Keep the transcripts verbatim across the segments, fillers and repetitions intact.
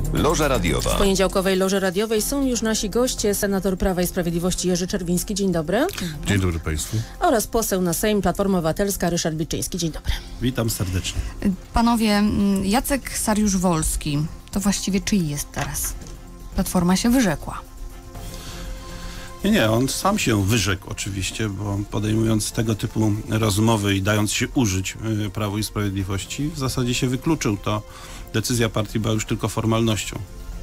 Loża radiowa. W poniedziałkowej Loży Radiowej są już nasi goście, senator Prawa i Sprawiedliwości Jerzy Czerwiński. Dzień dobry. Dzień dobry Państwu. Oraz poseł na Sejm Platforma Obywatelska Ryszard Wilczyński. Dzień dobry. Witam serdecznie. Panowie, Jacek Sariusz-Wolski, to właściwie czyj jest teraz? Platforma się wyrzekła. Nie, nie, on sam się wyrzekł oczywiście, bo podejmując tego typu rozmowy i dając się użyć y, Prawu i Sprawiedliwości, w zasadzie się wykluczył. To decyzja partii była już tylko formalnością.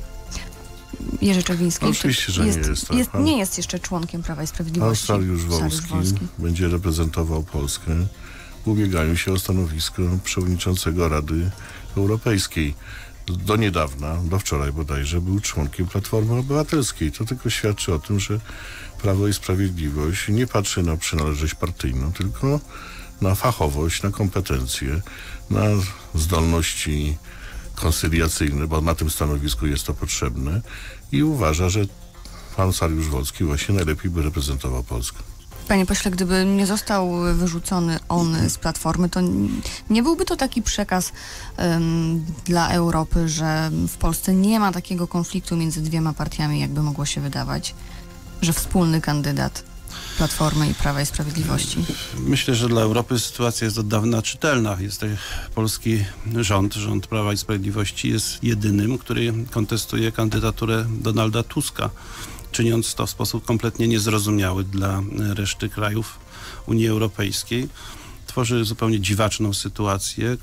Jerzy Czerwiński. Oczywiście, że jest, nie jest tak. jest. Nie jest jeszcze członkiem Prawa i Pan Sprawiedliwości. Sariusz-Wolski będzie reprezentował Polskę w ubieganiu się o stanowisko przewodniczącego Rady Europejskiej. Do niedawna, do wczoraj bodajże, był członkiem Platformy Obywatelskiej. To tylko świadczy o tym, że Prawo i Sprawiedliwość nie patrzy na przynależność partyjną, tylko na fachowość, na kompetencje, na zdolności koncyliacyjne, bo na tym stanowisku jest to potrzebne i uważa, że pan Sariusz-Wolski właśnie najlepiej by reprezentował Polskę. Panie pośle, gdyby nie został wyrzucony on z Platformy, to nie byłby to taki przekaz um, dla Europy, że w Polsce nie ma takiego konfliktu między dwiema partiami, jakby mogło się wydawać, że wspólny kandydat Platformy i Prawa i Sprawiedliwości? Myślę, że dla Europy sytuacja jest od dawna czytelna. Jest to polski rząd, rząd Prawa i Sprawiedliwości jest jedynym, który kontestuje kandydaturę Donalda Tuska, czyniąc to w sposób kompletnie niezrozumiały dla reszty krajów Unii Europejskiej. Tworzy zupełnie dziwaczną sytuację,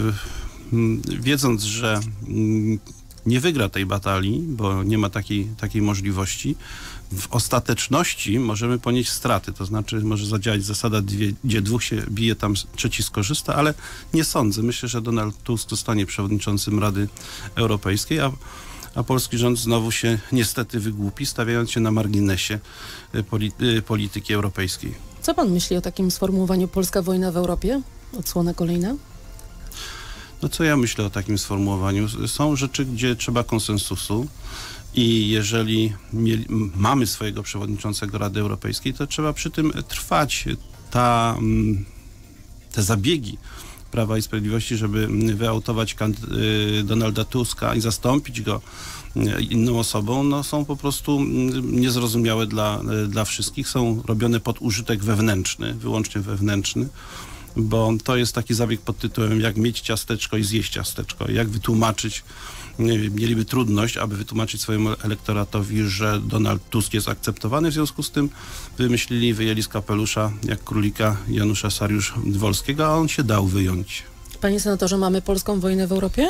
wiedząc, że nie wygra tej batalii, bo nie ma takiej, takiej możliwości. W ostateczności możemy ponieść straty, to znaczy może zadziałać zasada, dwie, gdzie dwóch się bije, tam trzeci skorzysta, ale nie sądzę. Myślę, że Donald Tusk zostanie przewodniczącym Rady Europejskiej, a a polski rząd znowu się niestety wygłupi, stawiając się na marginesie polity- polityki europejskiej. Co pan myśli o takim sformułowaniu Polska wojna w Europie? Odsłona kolejna? No co ja myślę o takim sformułowaniu? Są rzeczy, gdzie trzeba konsensusu i jeżeli mieli, mamy swojego przewodniczącego Rady Europejskiej, to trzeba przy tym trwać. Ta, te zabiegi Prawa i Sprawiedliwości, żeby wyautować Donalda Tuska i zastąpić go inną osobą, no są po prostu niezrozumiałe dla, dla wszystkich. Są robione pod użytek wewnętrzny, wyłącznie wewnętrzny, bo to jest taki zabieg pod tytułem jak mieć ciasteczko i zjeść ciasteczko. Jak wytłumaczyć, mieliby trudność, aby wytłumaczyć swojemu elektoratowi, że Donald Tusk jest akceptowany, w związku z tym wymyślili i wyjęli z kapelusza jak królika Janusza Sariusz-Wolskiego, a on się dał wyjąć. Panie senatorze, mamy polską wojnę w Europie?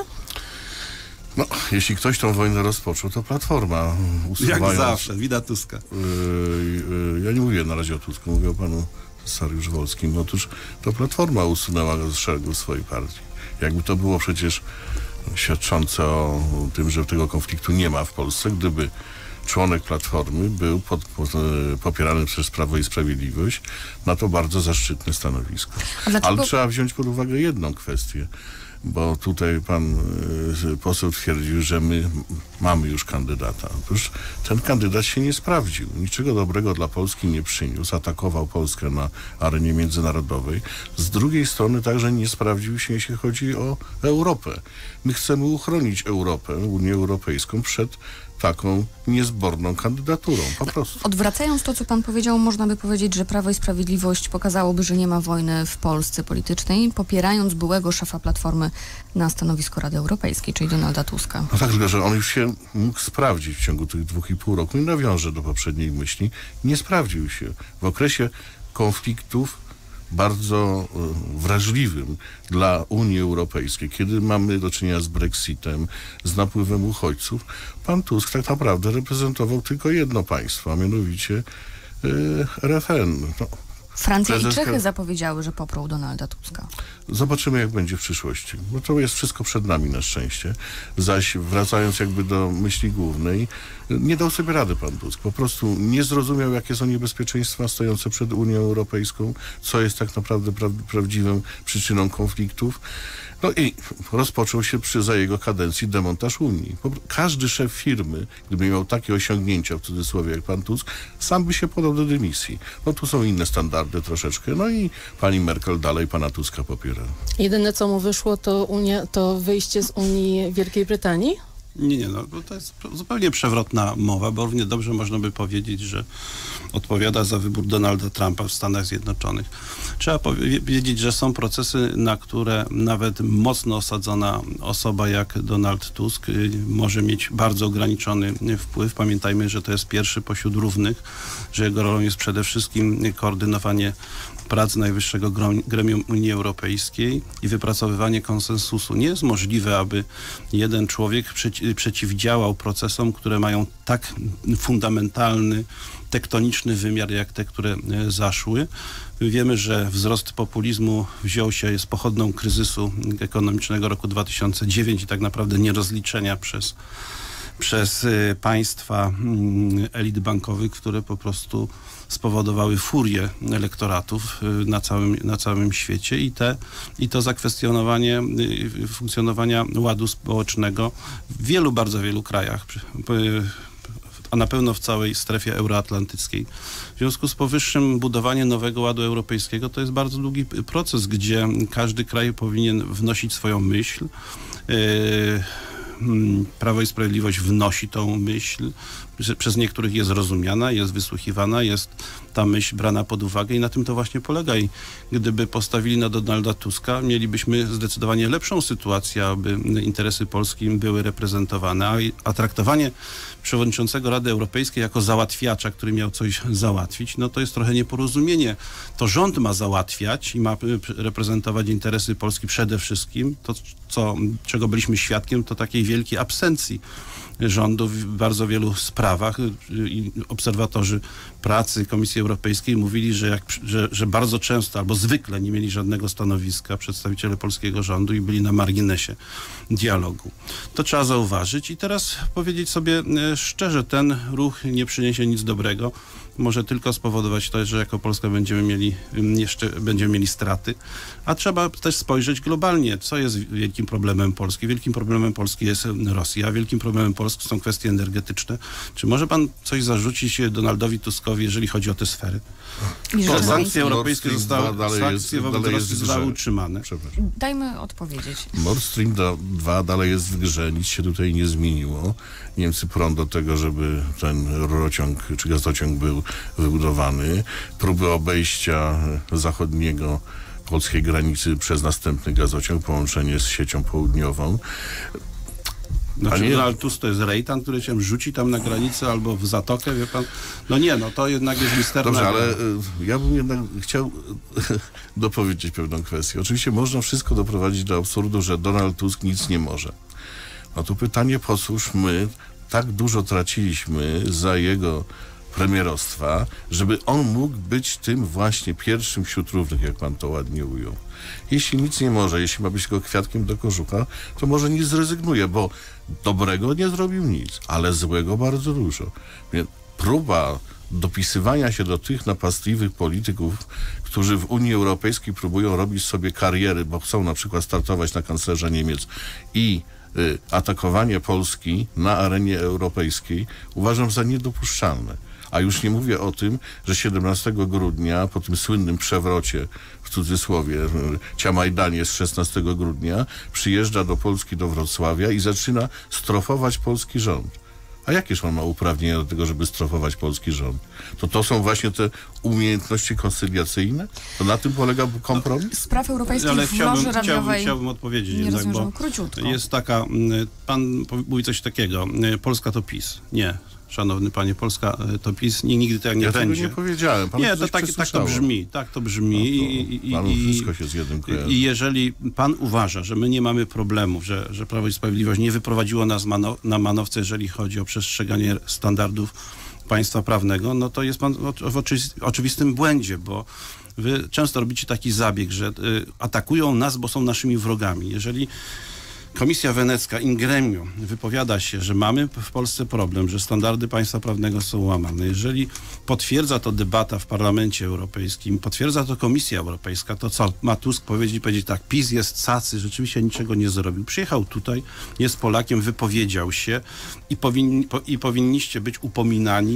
No, jeśli ktoś tą wojnę rozpoczął, to Platforma. Usuwając, jak zawsze, wina Tuska. Yy, yy, ja nie mówię na razie o Tusku, mówię o panu Sariusz-Wolskim. Otóż to Platforma usunęła go z szeregu swojej partii. Jakby to było przecież świadczące o tym, że tego konfliktu nie ma w Polsce, gdyby członek Platformy był pod, pod, popierany przez Prawo i Sprawiedliwość na to bardzo zaszczytne stanowisko. Ale trzeba wziąć pod uwagę jedną kwestię, bo tutaj pan y, poseł twierdził, że my mamy już kandydata. Otóż ten kandydat się nie sprawdził. Niczego dobrego dla Polski nie przyniósł. Atakował Polskę na arenie międzynarodowej. Z drugiej strony także nie sprawdził się, jeśli chodzi o Europę. My chcemy uchronić Europę, Unię Europejską przed taką niezborną kandydaturą, po prostu. Odwracając to, co pan powiedział, można by powiedzieć, że Prawo i Sprawiedliwość pokazałoby, że nie ma wojny w Polsce politycznej, popierając byłego szefa Platformy na stanowisko Rady Europejskiej, czyli Donalda Tuska. No tak, tylko że on już się mógł sprawdzić w ciągu tych dwóch i pół roku i nawiążę do poprzedniej myśli. Nie sprawdził się. W okresie konfliktów bardzo y, wrażliwym dla Unii Europejskiej, kiedy mamy do czynienia z Brexitem, z napływem uchodźców, pan Tusk tak naprawdę reprezentował tylko jedno państwo, a mianowicie y, R F N. No, Francja prezeska... i Czechy zapowiedziały, że poprą Donalda Tuska. Zobaczymy, jak będzie w przyszłości. Bo to jest wszystko przed nami na szczęście. Zaś wracając jakby do myśli głównej, nie dał sobie rady pan Tusk. Po prostu nie zrozumiał, jakie są niebezpieczeństwa stojące przed Unią Europejską, co jest tak naprawdę pra prawdziwą przyczyną konfliktów. No i rozpoczął się przy, za jego kadencji demontaż Unii. Każdy szef firmy, gdyby miał takie osiągnięcia, w cudzysłowie, jak pan Tusk, sam by się podał do dymisji. No tu są inne standardy troszeczkę. No i pani Merkel dalej pana Tuska popiera. Jedyne, co mu wyszło, to, Unia, to wyjście z Unii Wielkiej Brytanii? Nie, nie, no bo to jest zupełnie przewrotna mowa, bo równie dobrze można by powiedzieć, że odpowiada za wybór Donalda Trumpa w Stanach Zjednoczonych. Trzeba powiedzieć, że są procesy, na które nawet mocno osadzona osoba jak Donald Tusk y, może mieć bardzo ograniczony wpływ. Pamiętajmy, że to jest pierwszy pośród równych, że jego rolą jest przede wszystkim koordynowanie prac Najwyższego Gremium Unii Europejskiej i wypracowywanie konsensusu. Nie jest możliwe, aby jeden człowiek przeci- przeciwdziałał procesom, które mają tak fundamentalny, tektoniczny wymiar, jak te, które e, zaszły. Wiemy, że wzrost populizmu wziął się, jest pochodną kryzysu ekonomicznego roku dwa tysiące dziewiątego i tak naprawdę nierozliczenia przez przez y, państwa y, elit bankowych, które po prostu spowodowały furię elektoratów y, na całym, na całym świecie i, te, i to zakwestionowanie y, funkcjonowania ładu społecznego w wielu, bardzo wielu krajach, y, a na pewno w całej strefie euroatlantyckiej. W związku z powyższym budowanie nowego ładu europejskiego to jest bardzo długi proces, gdzie każdy kraj powinien wnosić swoją myśl. Y, Prawo i Sprawiedliwość wnosi tą myśl, przez niektórych jest rozumiana, jest wysłuchiwana, jest ta myśl brana pod uwagę i na tym to właśnie polega. I gdyby postawili na Donalda Tuska, mielibyśmy zdecydowanie lepszą sytuację, aby interesy Polski były reprezentowane, a, a traktowanie przewodniczącego Rady Europejskiej jako załatwiacza, który miał coś załatwić, no to jest trochę nieporozumienie. To rząd ma załatwiać i ma reprezentować interesy Polski przede wszystkim. To, co, czego byliśmy świadkiem, to takiej wielkiej absencji rządu w bardzo wielu sprawach. I obserwatorzy pracy Komisji Europejskiej mówili, że, jak, że, że bardzo często albo zwykle nie mieli żadnego stanowiska przedstawiciele polskiego rządu i byli na marginesie dialogu. To trzeba zauważyć i teraz powiedzieć sobie szczerze, ten ruch nie przyniesie nic dobrego. Może tylko spowodować to, że jako Polska będziemy mieli jeszcze będziemy mieli straty, a trzeba też spojrzeć globalnie, co jest wielkim problemem Polski. Wielkim problemem Polski jest Rosja, wielkim problemem Polski są kwestie energetyczne. Czy może pan coś zarzucić Donaldowi Tuskowi, jeżeli chodzi o te sfery? To sankcje europejskie zostały, sankcje wobec Rosji zostały utrzymane. Dajmy odpowiedzieć. Nord Stream dwa dalej jest w grze, nic się tutaj nie zmieniło. Niemcy prą do tego, żeby ten rurociąg czy gazociąg był wybudowany. Próby obejścia zachodniego polskiej granicy przez następny gazociąg, połączenie z siecią południową. Znaczy, Donald Tusk to jest Rejtan, który się rzuci tam na granicę albo w zatokę, wie pan? No nie, no to jednak jest misterna. Dobrze, ale y, ja bym jednak chciał dopowiedzieć pewną kwestię. Oczywiście można wszystko doprowadzić do absurdu, że Donald Tusk nic nie może. No tu pytanie, posłuż, my tak dużo traciliśmy za jego premierostwa, żeby on mógł być tym właśnie pierwszym wśród równych, jak pan to ładnie ujął. Jeśli nic nie może, jeśli ma być tylko kwiatkiem do kożucha, to może nie zrezygnuje, bo dobrego nie zrobił nic, ale złego bardzo dużo. Więc próba dopisywania się do tych napastliwych polityków, którzy w Unii Europejskiej próbują robić sobie kariery, bo chcą na przykład startować na kanclerza Niemiec i y, atakowanie Polski na arenie europejskiej, uważam za niedopuszczalne. A już nie mówię o tym, że siedemnastego grudnia, po tym słynnym przewrocie, w cudzysłowie, Ciamajdanie z szesnastego grudnia, przyjeżdża do Polski, do Wrocławia i zaczyna strofować polski rząd. A jakież on ma uprawnienia do tego, żeby strofować polski rząd? To to są właśnie te umiejętności koncyliacyjne? To na tym polega kompromis? Spraw europejskich Ale w chciałbym, Morzu chciałbym, Radiowej chciałbym odpowiedzieć nie jednak, bo króciutko. jest taka, pan mówi coś takiego, Polska to PiS. Nie. Szanowny panie, Polska to PiS i nigdy tak nie ja będzie. Ja tego nie powiedziałem. Pan nie, to tak, tak to brzmi. Tak to brzmi. No I, panu i, wszystko się z jednym kojarzy. I jeżeli pan uważa, że my nie mamy problemów, że, że Prawo i Sprawiedliwość nie wyprowadziło nas mano, na manowce, jeżeli chodzi o przestrzeganie standardów państwa prawnego, no to jest pan w oczywistym błędzie, bo wy często robicie taki zabieg, że y, atakują nas, bo są naszymi wrogami. Jeżeli Komisja Wenecka in gremio wypowiada się, że mamy w Polsce problem, że standardy państwa prawnego są łamane. Jeżeli potwierdza to debata w Parlamencie Europejskim, potwierdza to Komisja Europejska, to co ma Tusk powiedzieć? Powiedzieć tak, PiS jest cacy, rzeczywiście niczego nie zrobił. Przyjechał tutaj, jest Polakiem, wypowiedział się i, powinni, po, i powinniście być upominani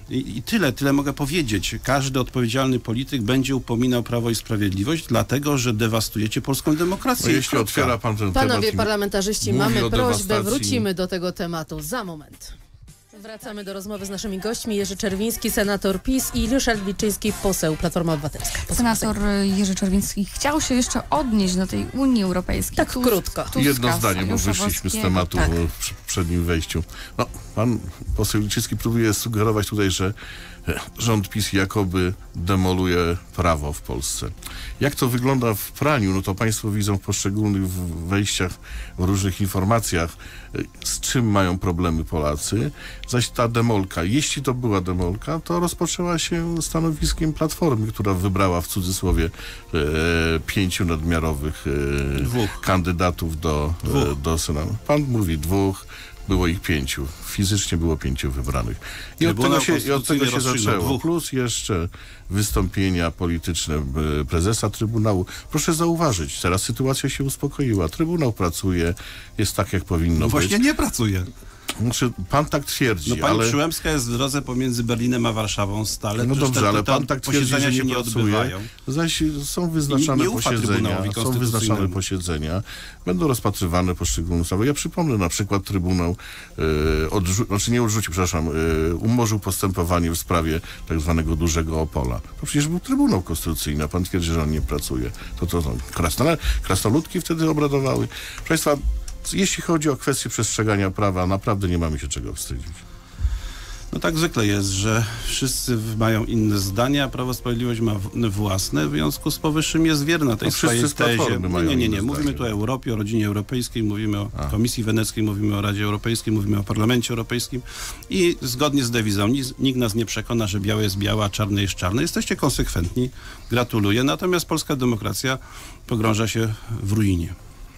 I, I tyle, tyle mogę powiedzieć. Każdy odpowiedzialny polityk będzie upominał Prawo i Sprawiedliwość, dlatego, że dewastujecie polską demokrację. No, jeśli otwiera pan ten Panowie temat parlamentarzyści, mówi mamy o prośbę, dewastacji. wrócimy do tego tematu za moment. Wracamy do rozmowy z naszymi gośćmi. Jerzy Czerwiński, senator PiS i Ryszard Wilczyński, poseł Platforma Obywatelska. Poseł Senator Jerzy Czerwiński chciał się jeszcze odnieść do tej Unii Europejskiej. Tak Tusk- krótko. Tuska, Jedno zdanie, bo Sariusza wyszliśmy z Wolskiego. tematu Tak. w poprzednim wejściu. No, pan poseł Wilczyński próbuje sugerować tutaj, że e, rząd PiS jakoby demoluje prawo w Polsce. Jak to wygląda w praniu, no to państwo widzą w poszczególnych w- wejściach, w różnych informacjach, e, z czym mają problemy Polacy. Zaś ta demolka, jeśli to była demolka, to rozpoczęła się stanowiskiem Platformy, która wybrała w cudzysłowie e, pięciu nadmiarowych e, Dwóch. kandydatów do, Dwóch. e, do Senatu. Pan mówi dwóch, było ich pięciu. Fizycznie było pięciu wybranych. I od Trybunał tego się, i od tego się Konstytucyjny zaczęło. rozstrzygnął dwóch. Plus jeszcze wystąpienia polityczne e, prezesa Trybunału. Proszę zauważyć, teraz sytuacja się uspokoiła. Trybunał pracuje, jest tak, jak powinno No właśnie być. nie pracuje. Znaczy, pan tak twierdzi, No pani ale... Przyłębska jest w drodze pomiędzy Berlinem a Warszawą stale. No Przecież dobrze, te- ale te pan tak twierdzi, posiedzenia że się nie nie pracuje. odbywają. Zaś są wyznaczane Nie- nie ufa posiedzenia, Trybunałowi są wyznaczane Konstytucyjnemu. posiedzenia, będą rozpatrywane poszczególne ustawy. Ja przypomnę, na przykład Trybunał e, odrzu- znaczy nie odrzucił, przepraszam, e, umorzył postępowanie w sprawie tak zwanego dużego Opola. To przecież był Trybunał Konstytucyjny, a pan twierdzi, że on nie pracuje. To to, to krasnole, krasnoludki wtedy obradowały. Proszę państwa, jeśli chodzi o kwestię przestrzegania prawa, naprawdę nie mamy się czego wstydzić. No tak zwykle jest, że wszyscy mają inne zdania, a Prawo i Sprawiedliwość ma w- własne, w związku z powyższym jest wierna tej No wszyscy swojej z Platformy tezie. mają Nie, nie, nie. inne Mówimy zdanie. tu o Europie, o rodzinie europejskiej, mówimy o A. Komisji Weneckiej, mówimy o Radzie Europejskiej, mówimy o Parlamencie Europejskim i zgodnie z dewizą nikt, nikt nas nie przekona, że białe jest białe, a czarne jest czarne. Jesteście konsekwentni, gratuluję, natomiast polska demokracja pogrąża się w ruinie.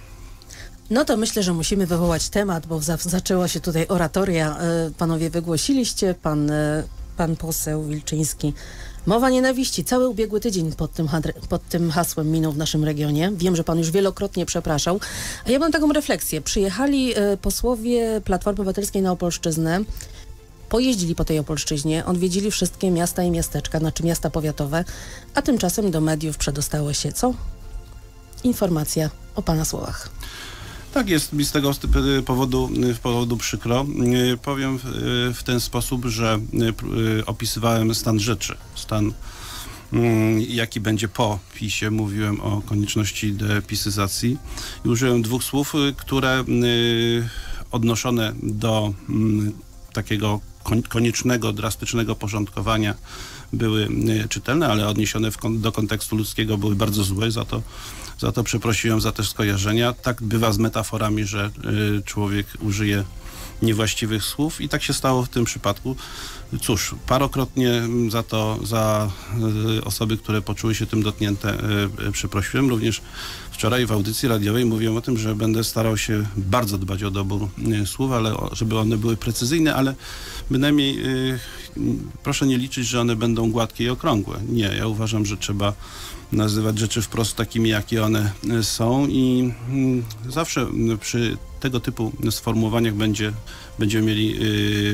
No to myślę, że musimy wywołać temat, bo za, zaczęła się tutaj oratoria. E, Panowie wygłosiliście, pan, e, pan poseł Wilczyński. Mowa nienawiści. Cały ubiegły tydzień pod tym, hadr- pod tym hasłem minął w naszym regionie. Wiem, że pan już wielokrotnie przepraszał. A ja mam taką refleksję. Przyjechali e, posłowie Platformy Obywatelskiej na Opolszczyznę. Pojeździli po tej Opolszczyźnie, odwiedzili wszystkie miasta i miasteczka, znaczy miasta powiatowe, a tymczasem do mediów przedostało się co? Informacja o pana słowach. Tak, jest mi z tego st- powodu, powodu przykro. Y, Powiem w, w ten sposób, że y, p- y, opisywałem stan rzeczy, stan mm, jaki będzie po PiSie. Mówiłem o konieczności depisyzacji i użyłem dwóch słów, y, które y, odnoszone do mm, takiego kon- koniecznego, drastycznego porządkowania były y, czytelne, ale odniesione w kon- do kontekstu ludzkiego były bardzo złe, za to Za to przeprosiłem za te skojarzenia. Tak bywa z metaforami, że y, człowiek użyje niewłaściwych słów i tak się stało w tym przypadku. Cóż, parokrotnie za to, za y, osoby, które poczuły się tym dotknięte, y, y, przeprosiłem. Również wczoraj w audycji radiowej mówiłem o tym, że będę starał się bardzo dbać o dobór y, słów, ale o, żeby one były precyzyjne, ale bynajmniej y, proszę nie liczyć, że one będą gładkie i okrągłe. Nie, ja uważam, że trzeba nazywać rzeczy wprost takimi, jakie one y, są i y, zawsze y, przy tego typu sformułowaniach będzie, będziemy mieli y,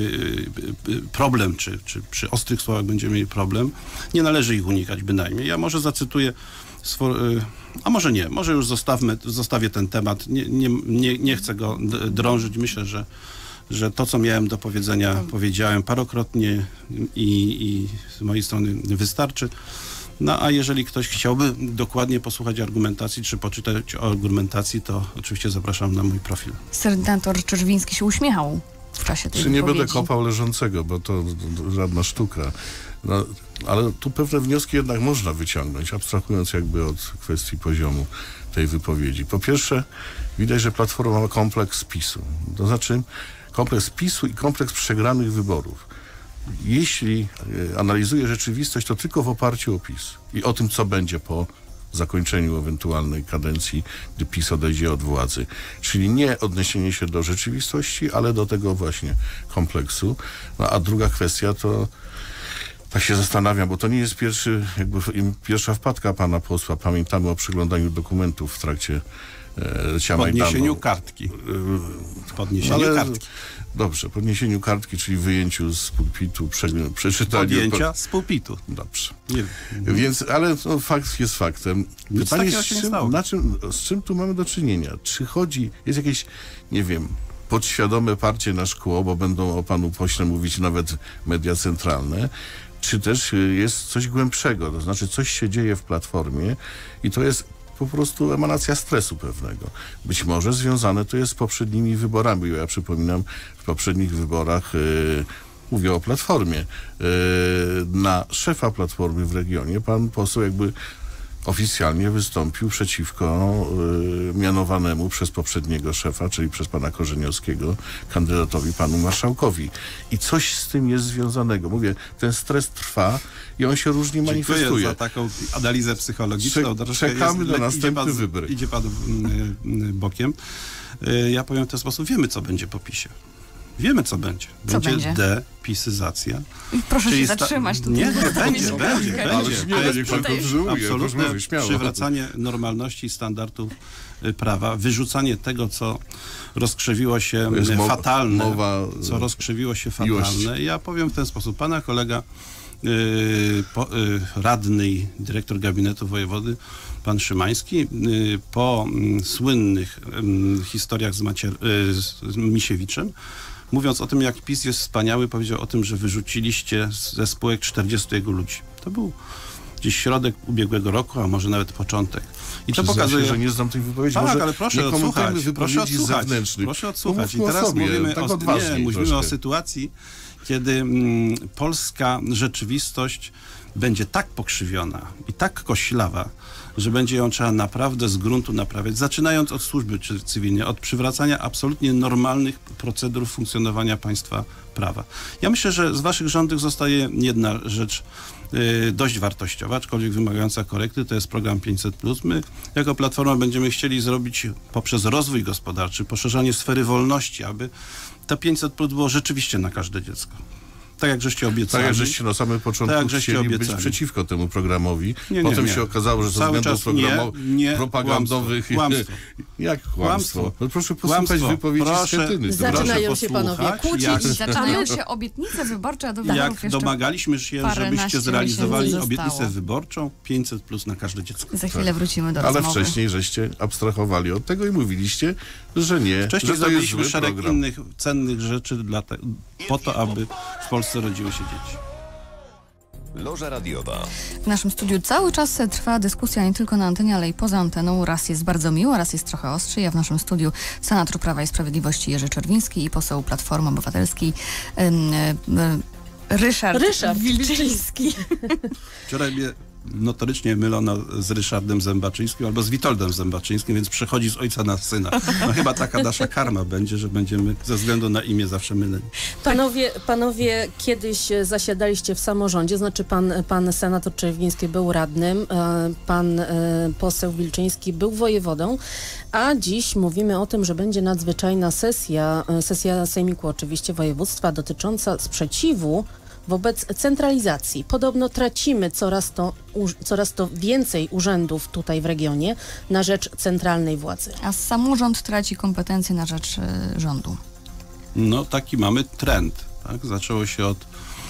y, y, problem, czy, czy przy ostrych słowach będziemy mieli problem. Nie należy ich unikać bynajmniej. Ja może zacytuję, sfor, y, a może nie, może już zostawmy, zostawię ten temat, nie, nie, nie, nie chcę go d- drążyć. Myślę, że że to, co miałem do powiedzenia, powiedziałem parokrotnie i, i z mojej strony wystarczy. No a jeżeli ktoś chciałby dokładnie posłuchać argumentacji, czy poczytać o argumentacji, to oczywiście zapraszam na mój profil. Senator Czerwiński się uśmiechał w czasie tej Czy nie wypowiedzi. będę kopał leżącego, bo to, to żadna sztuka. No, ale tu pewne wnioski jednak można wyciągnąć, abstrahując jakby od kwestii poziomu tej wypowiedzi. Po pierwsze, widać, że Platforma ma kompleks PiSu. To znaczy kompleks PiSu i kompleks przegranych wyborów. Jeśli e, analizuje rzeczywistość, to tylko w oparciu o PiS i o tym, co będzie po zakończeniu ewentualnej kadencji, gdy PiS odejdzie od władzy. Czyli nie odniesienie się do rzeczywistości, ale do tego właśnie kompleksu. No a druga kwestia to, tak się zastanawiam, bo to nie jest pierwszy, jakby pierwsza wpadka pana posła. Pamiętamy o przeglądaniu dokumentów w trakcie e, podniesieniu kartki. Podniesieniu ale, kartki. Dobrze, podniesieniu kartki, czyli wyjęciu z pulpitu, prze, przeczytaniu... Podjęcia z pulpitu. Dobrze. Nie. Więc, ale no, fakt jest faktem. Nic Pytanie, takiego z się nie czym, stało. na czym, z czym tu mamy do czynienia? Czy chodzi, jest jakieś, nie wiem, podświadome parcie na szkło, bo będą o panu pośle mówić nawet media centralne, czy też jest coś głębszego, to znaczy coś się dzieje w Platformie i to jest po prostu emanacja stresu pewnego. Być może związane to jest z poprzednimi wyborami. Ja przypominam, w poprzednich wyborach, yy, mówię o Platformie, yy, na szefa Platformy w regionie pan poseł jakby oficjalnie wystąpił przeciwko y, mianowanemu przez poprzedniego szefa, czyli przez pana Korzeniowskiego, kandydatowi panu marszałkowi. I coś z tym jest związanego. Mówię, ten stres trwa i on się różnie Dziękuję manifestuje. za taką analizę psychologiczną. Czek- Troszkę czekamy jest, na le- następny idzie pan, wybór. Idzie pan y, y, bokiem. Y, ja powiem w ten sposób, wiemy co będzie po PiSie. Wiemy co będzie. Co Będzie będzie? depisyzacja. Proszę Czyli się sta- zatrzymać tutaj. Nie, nie, będzie, będzie, Ale będzie. śmiało, To jest niech pan tutaj kontynuuje, proszę absolutne mówić, śmiało. przywracanie normalności i standardów y, prawa, wyrzucanie tego, co rozkrzewiło się To jest y, mowa- fatalne, mowa, co rozkrzewiło się miłości. fatalne. Ja powiem w ten sposób. Pana kolega y, po, y, radny i dyrektor gabinetu wojewody, pan Szymański, y, po y, słynnych y, historiach z, Macier, y, z, z Misiewiczem, mówiąc o tym, jak PiS jest wspaniały, powiedział o tym, że wyrzuciliście ze spółek czterdziestu jego ludzi. To był gdzieś środek ubiegłego roku, a może nawet początek. I to Przyznam pokazuje... się, że nie znam tej wypowiedzi. Tak, Może ale proszę nie komentujmy odsłuchać, proszę wypowiedzi odsłuchać, zewnętrznych. proszę odsłuchać. I Pomówmy teraz o sobie, mówimy, tak o, odważniej nie, mówimy troszkę. o sytuacji, kiedy mm, polska rzeczywistość będzie tak pokrzywiona i tak koślawa, że będzie ją trzeba naprawdę z gruntu naprawiać, zaczynając od służby cywilnej, od przywracania absolutnie normalnych procedur funkcjonowania państwa prawa. Ja myślę, że z waszych rządów zostaje jedna rzecz y, dość wartościowa, aczkolwiek wymagająca korekty, to jest program pięćset plus. My jako Platforma będziemy chcieli zrobić poprzez rozwój gospodarczy, poszerzanie sfery wolności, aby to pięćset plus było rzeczywiście na każde dziecko. Tak jak żeście obiecali. Tak jak żeście na samym początku Tak jak żeście chcieli być obiecali. przeciwko temu programowi. Nie, nie, Potem nie. się okazało, że ze Cały względów czas nie, programo- nie, propagandowych... kłamstwo. Jak kłamstwo? Kłamstwo. No proszę posłuchać Kłamstwo. wypowiedzi Proszę. Schetyny. Zaczynają Proszę się panowie posłuchać, kłócić. jak- Zaczynają się obietnice wyborcze, a do wyborów Jak jeszcze domagaliśmy się, paręnaście żebyście zrealizowali miesięcy obietnicę zostało. wyborczą pięćset plus na każde dziecko. za chwilę wrócimy do Ale rozmowy. wcześniej żeście abstrahowali od tego i mówiliście, że nie, Wcześniej że to jest zrobiliśmy zły szereg program. innych cennych rzeczy dla te, po to, aby w Polsce rodziły się dzieci. Loża radiowa. W naszym studiu cały czas trwa dyskusja nie tylko na antenie, ale i poza anteną. Raz jest bardzo miło, raz jest trochę ostrzej. Ja w naszym studiu senator Prawa i Sprawiedliwości Jerzy Czerwiński i poseł Platformy Obywatelskiej ym, ym, Ryszard, Ryszard Wilczyński. Wilczyński. Wczoraj mnie notorycznie mylono z Ryszardem Zębaczyńskim albo z Witoldem Zębaczyńskim, więc przechodzi z ojca na syna. No chyba taka nasza karma będzie, że będziemy ze względu na imię zawsze myleni. Panowie, panowie kiedyś zasiadaliście w samorządzie, znaczy pan, pan senator Czerwiński był radnym, e, pan e, poseł Wilczyński był wojewodą, a dziś mówimy o tym, że będzie nadzwyczajna sesja, e, sesja Sejmiku oczywiście województwa dotycząca sprzeciwu wobec centralizacji. Podobno tracimy coraz to, u, coraz to więcej urzędów tutaj w regionie na rzecz centralnej władzy. A samorząd traci kompetencje na rzecz y, rządu. No taki mamy trend. Tak? Zaczęło się od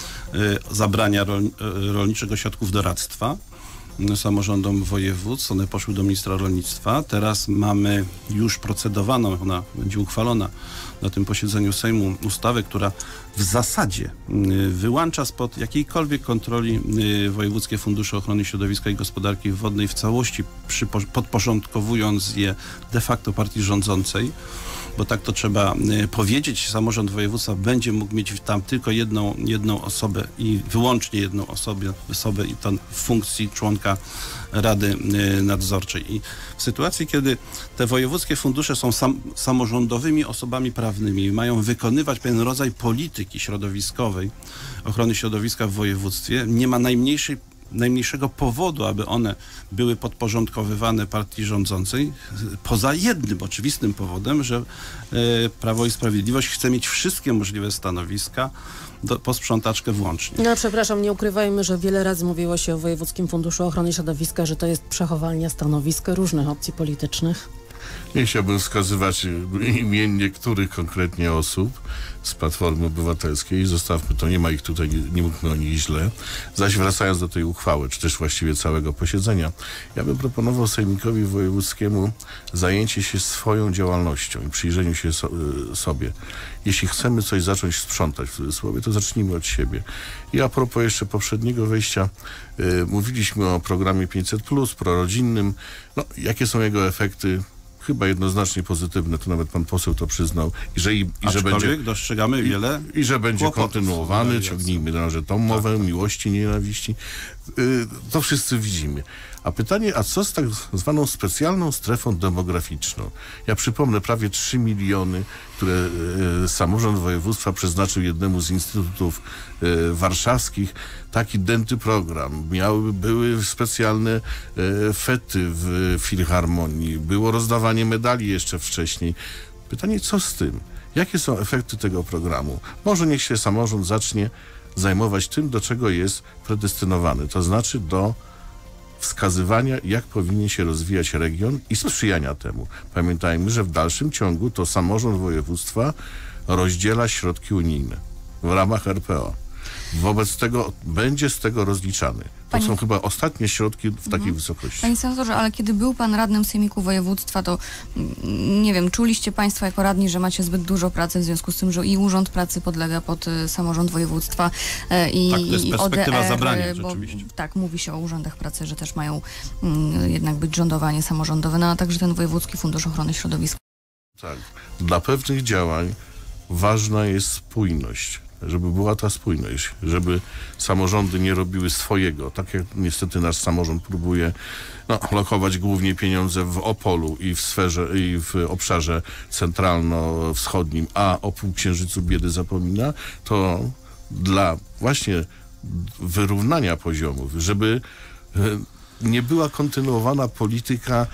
y, zabrania rol, y, rolniczych ośrodków doradztwa y, samorządom województw. One poszły do ministra rolnictwa. Teraz mamy już procedowaną, ona będzie uchwalona na tym posiedzeniu Sejmu, ustawę, która w zasadzie y, wyłącza spod jakiejkolwiek kontroli y, wojewódzkie fundusze ochrony środowiska i gospodarki wodnej w całości, przypo- podporządkowując je de facto partii rządzącej, bo tak to trzeba y, powiedzieć. Samorząd województwa będzie mógł mieć tam tylko jedną, jedną osobę i wyłącznie jedną osobę, osobę i to w funkcji członka Rady y, Nadzorczej. I w sytuacji, kiedy te wojewódzkie fundusze są sam, samorządowymi osobami prawnymi i mają wykonywać pewien rodzaj polityki środowiskowej, ochrony środowiska w województwie, nie ma najmniejszej najmniejszego powodu, aby one były podporządkowywane partii rządzącej, poza jednym oczywistym powodem, że e, Prawo i Sprawiedliwość chce mieć wszystkie możliwe stanowiska, do, po sprzątaczkę włącznie. No przepraszam, nie ukrywajmy, że wiele razy mówiło się o Wojewódzkim Funduszu Ochrony Środowiska, że to jest przechowalnia stanowisk różnych opcji politycznych. Nie chciałbym wskazywać imień niektórych konkretnie osób z Platformy Obywatelskiej. Zostawmy to, nie ma ich tutaj, nie, nie mówmy o nich źle. Zaś wracając do tej uchwały, czy też właściwie całego posiedzenia, ja bym proponował Sejmikowi Wojewódzkiemu zajęcie się swoją działalnością i przyjrzeniu się so, sobie. Jeśli chcemy coś zacząć sprzątać, w cudzysłowie, to zacznijmy od siebie. I a propos jeszcze poprzedniego wejścia, y, mówiliśmy o programie pięćset plus, prorodzinnym. No, jakie są jego efekty? Chyba jednoznacznie pozytywne, to nawet pan poseł to przyznał. I że, i, i że będzie dostrzegamy wiele i, i że będzie kłopotów. kontynuowany, ciągnijmy na razie tą mowę tak, tak. miłości, nienawiści. Yy, to wszyscy widzimy. A pytanie, a co z tak zwaną specjalną strefą demograficzną? Ja przypomnę, prawie trzy miliony, które y, samorząd województwa przeznaczył jednemu z instytutów y, warszawskich, taki denty program. Miały, były specjalne y, fety w filharmonii, było rozdawanie medali jeszcze wcześniej. Pytanie, co z tym? Jakie są efekty tego programu? Może niech się samorząd zacznie zajmować tym, do czego jest predestynowany, to znaczy do wskazywania, jak powinien się rozwijać region i sprzyjania temu. Pamiętajmy, że w dalszym ciągu to samorząd województwa rozdziela środki unijne w ramach R P O. Wobec tego będzie z tego rozliczany. To Pani... są chyba ostatnie środki w takiej mhm. wysokości. Panie senatorze, ale kiedy był pan radnym Sejmiku Województwa, to nie wiem, czuliście państwo jako radni, że macie zbyt dużo pracy w związku z tym, że i Urząd Pracy podlega pod y, samorząd województwa y, i, tak, to jest i perspektywa O D R, zabrania, bo, rzeczywiście. Tak, mówi się o urzędach pracy, że też mają y, jednak być rządowanie samorządowe, no a także ten Wojewódzki Fundusz Ochrony Środowiska. Tak. Dla pewnych działań ważna jest spójność. Żeby była ta spójność, żeby samorządy nie robiły swojego, tak jak niestety nasz samorząd próbuje no, lokować głównie pieniądze w Opolu i w sferze, i w obszarze centralno-wschodnim, a o Półksiężycu biedy zapomina, to dla właśnie wyrównania poziomów, żeby nie była kontynuowana polityka,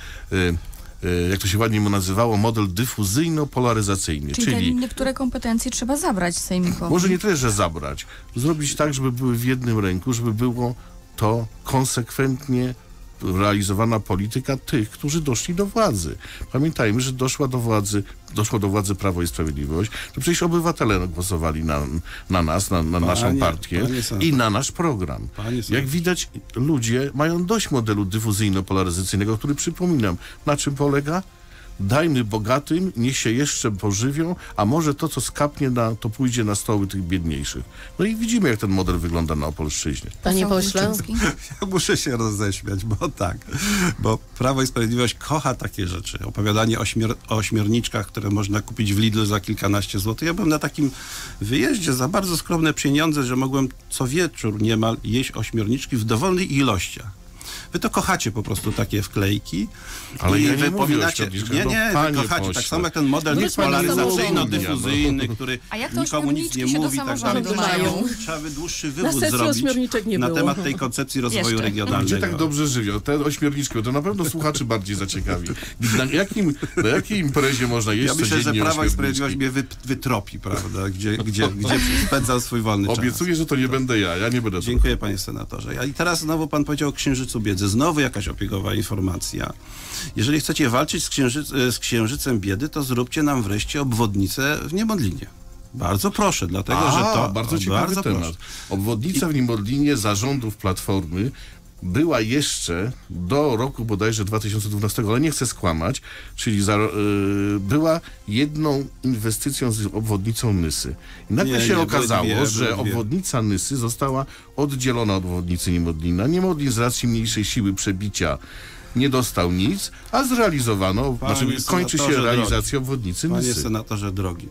jak to się ładnie mu nazywało, model dyfuzyjno-polaryzacyjny. Czyli, czyli niektóre kompetencje trzeba zabrać sejmikowi. Może nie tyle, że zabrać. Zrobić tak, żeby były w jednym ręku, żeby było to konsekwentnie realizowana polityka tych, którzy doszli do władzy. Pamiętajmy, że doszła do władzy, doszło do władzy Prawo i Sprawiedliwość, to przecież obywatele głosowali na, na nas, na, na naszą panie, partię panie i na nasz program. Jak widać, ludzie mają dość modelu dyfuzyjno-polaryzacyjnego, który, przypominam, na czym polega? Dajmy bogatym, niech się jeszcze pożywią, a może to, co skapnie, na, to pójdzie na stoły tych biedniejszych. No i widzimy, jak ten model wygląda na Opolszczyźnie. Panie pośle? Ja muszę się roześmiać, bo tak, bo Prawo i Sprawiedliwość kocha takie rzeczy. Opowiadanie o, śmier o ośmiorniczkach, które można kupić w Lidlu za kilkanaście złotych. Ja byłem na takim wyjeździe za bardzo skromne pieniądze, że mogłem co wieczór niemal jeść ośmiorniczki w dowolnych ilościach. Wy to kochacie po prostu takie wklejki. Ale i ja wy nie pominacie. Nie, nie, no, wy kochacie. pośle. Tak samo jak ten model polaryzacyjno-dyfuzyjny, który nikomu nic nie mówi. Tak dalej. Trzeba by dłuższy wywód zrobić nie na było. temat tej koncepcji rozwoju Jeszcze. regionalnego. Gdzie tak dobrze żywią? Te ośmiorniczki, to na pewno słuchaczy bardziej zaciekawi. Na, jakim, na jakiej imprezie można jeść Ja myślę, że Prawo i Sprawiedliwość mnie wy, wytropi, prawda? Gdzie, gdzie, gdzie spędzał swój wolny czas. Obiecuję, że to nie będę ja. Ja nie będę. Dziękuję, panie senatorze. I teraz znowu pan powiedział o Księżycu Biedy. Znowu jakaś opiegowa informacja. Jeżeli chcecie walczyć z, księżyc, z Księżycem Biedy, to zróbcie nam wreszcie obwodnicę w Niemodlinie. Bardzo proszę, dlatego, A, że to... Bardzo ciekawy bardzo temat. Proszę. Obwodnica w Niemodlinie zarządów Platformy była jeszcze do roku bodajże dwa tysiące dwunastego, ale nie chcę skłamać, czyli za, y, była jedną inwestycją z obwodnicą Nysy. I nagle nie, się nie, okazało, dwie, że dwie. obwodnica Nysy została oddzielona od obwodnicy Niemodlina. Niemodlin z racji mniejszej siły przebicia nie dostał nic, a zrealizowano, Panie znaczy kończy się realizacja drogi. obwodnicy Nysy. Panie senatorze drogi.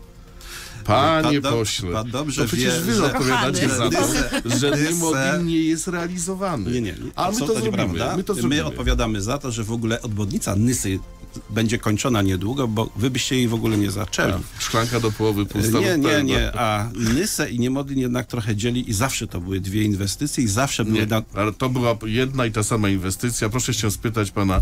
Panie pan pośle, pan dobrze to przecież wie, wy odpowiadacie za to, Nysę, że Niemodlin nie jest realizowany. Nie, nie, nie. A my to, to zrobimy. My, to zrobimy. My odpowiadamy za to, że w ogóle obwodnica Nysy będzie kończona niedługo, bo wy byście jej w ogóle nie zaczęli. A, szklanka do połowy pusta. Nie, nie, nie. A Nysę i Niemodlin jednak trochę dzieli i zawsze to były dwie inwestycje i zawsze były... Nie, na... ale to była jedna i ta sama inwestycja. Proszę się spytać pana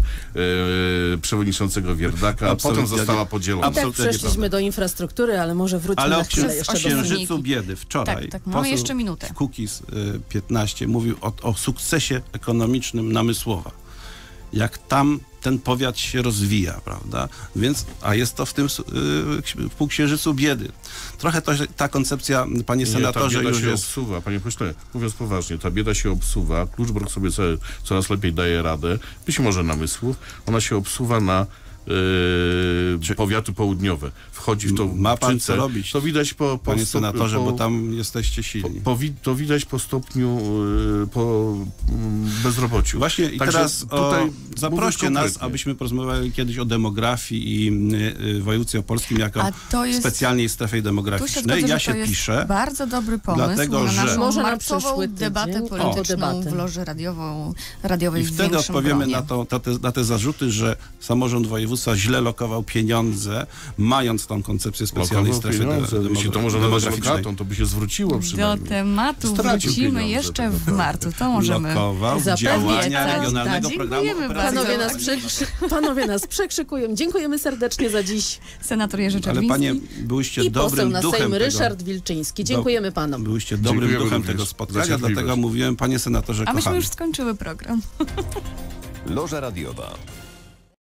e, przewodniczącego Wierdaka, a potem została podzielona. I tak przeszliśmy do infrastruktury, ale może wróćmy ale na chwilę jeszcze do Księżycu Biedy wczoraj. Tak, tak, mamy jeszcze minutę. Kukiz piętnaście mówił o, o sukcesie ekonomicznym Namysłowa. Jak tam ten powiat się rozwija, prawda? Więc, a jest to w tym yy, półksiężycu biedy. Trochę to, ta koncepcja, panie Nie, senatorze, ta bieda już się jest... obsuwa, panie pośle, mówiąc poważnie, ta bieda się obsuwa, Kluczbork sobie co, coraz lepiej daje radę, być może namysłów, ona się obsuwa na Yy, Czy- powiaty południowe. Wchodzi w to Ma pan Czyce. co robić, To widać po, po panie stop- senatorze, po, bo tam jesteście po, silni. po, wi- to widać po stopniu yy, po mm, bezrobociu. Właśnie i Także teraz o, tutaj zaproście mówię nas, konkretnie. abyśmy porozmawiali kiedyś o demografii i y, y, województwie opolskim jako A to jest- specjalnej strefie Tu się demograficznej. zgodzę, Ja że się to jest piszę. bardzo dobry pomysł dlatego, na że- naszą Może na marcową przyszły tydzień debatę taką polityczną debatę. w loży radiową, radiowej I w wtedy większym odpowiemy gronie. na, to, na, te, na te zarzuty, że samorząd województwa źle lokował pieniądze, mając tą koncepcję specjalnej Lokował strefy pieniądze, de, jeśli to może demogra- nadać demograficznej. lokatom, to by się zwróciło Do przynajmniej. tematu Stracił wrócimy pieniądze jeszcze tak w naprawdę. marcu. To możemy... Lokował Zapewniać, działania tak, regionalnego tak. programu Dziękujemy operacyjnego. Panowie nas, bardzo. przekrzy... Panowie nas przekrzykują. Dziękujemy serdecznie za dziś. Senator Jerzy Ale Czerwiński. panie, byłyście I poseł dobrym na duchem Sejm tego. Ryszard Wilczyński. Dziękujemy panom. Byłyście dobrym Dziękujemy duchem również tego za spotkania, cierpliwość. dlatego mówiłem, panie senatorze, A myśmy kochany. już skończyły program. Loża radiowa.